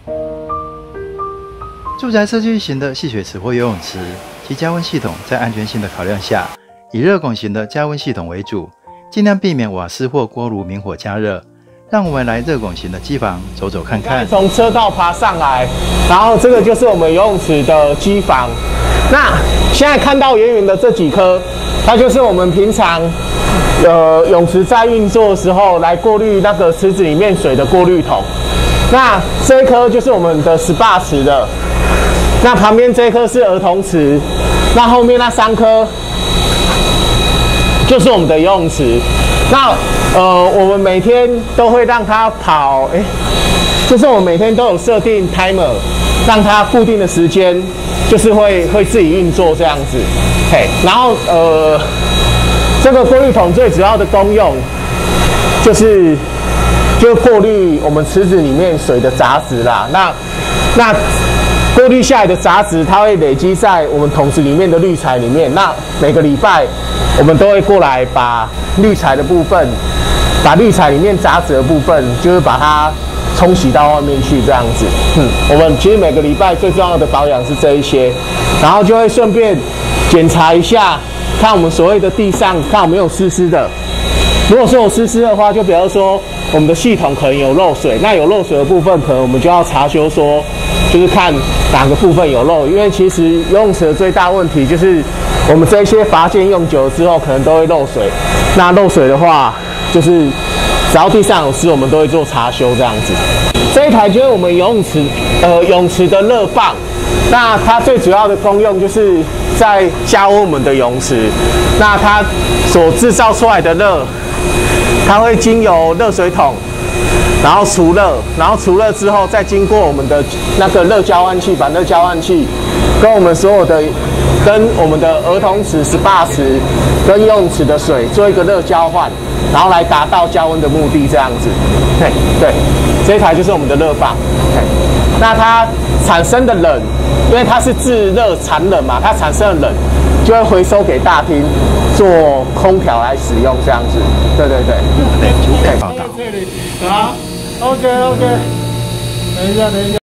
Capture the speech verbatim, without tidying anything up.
住宅社区型的戏水池或游泳池，其加温系统在安全性的考量下，以热拱型的加温系统为主，尽量避免瓦斯或锅炉明火加热。让我们来热拱型的机房走走看看。 从车道爬上来，然后这个就是我们游泳池的机房。那现在看到圆圆的这几颗，它就是我们平常呃泳池在运作的时候来过滤那个池子里面水的过滤桶。那这一颗就是我们的S P A池的。那旁边这一颗是儿童池，那后面那三颗就是我们的游泳池。那呃，我们每天都会让它跑，哎，就是我们每天都有设定 timer， 让它固定的时间，就是会会自己运作这样子。嘿，然后呃，这个过滤桶最主要的功用就是就过滤我们池子里面水的杂质啦。那那过滤下来的杂质，它会累积在我们桶子里面的滤材里面。那每个礼拜，我们都会过来把滤材的部分，把滤材里面杂质的部分，就是把它冲洗到外面去，这样子。嗯，我们其实每个礼拜最重要的保养是这一些，然后就会顺便检查一下，看我们所谓的地上看有没有湿湿的。如果说有湿湿的话，就比方说我们的系统可能有漏水，那有漏水的部分，可能我们就要查修说，就是看哪个部分有漏。因为其实游泳池的最大问题就是我们这些阀件用久了之后，可能都会漏水。那漏水的话，就是只要地上有湿，我们都会做查修这样子。这一台就是我们游泳池呃泳池的热棒，那它最主要的功用就是在加温我们的泳池。那它所制造出来的热，它会经由热水桶，然后除热，然后除热之后再经过我们的那个热交换器，把热交换器跟我们所有的跟我们的儿童池、S P A池跟游泳池的水做一个热交换，然后来达到加温的目的，这样子。对对，这一台就是我们的热棒。那它产生的冷，因为它是制热产冷嘛，它产生的冷就会回收给大厅做空调来使用，这样子。对对对。 九改报道。 好 ，OK OK，等一下等一下。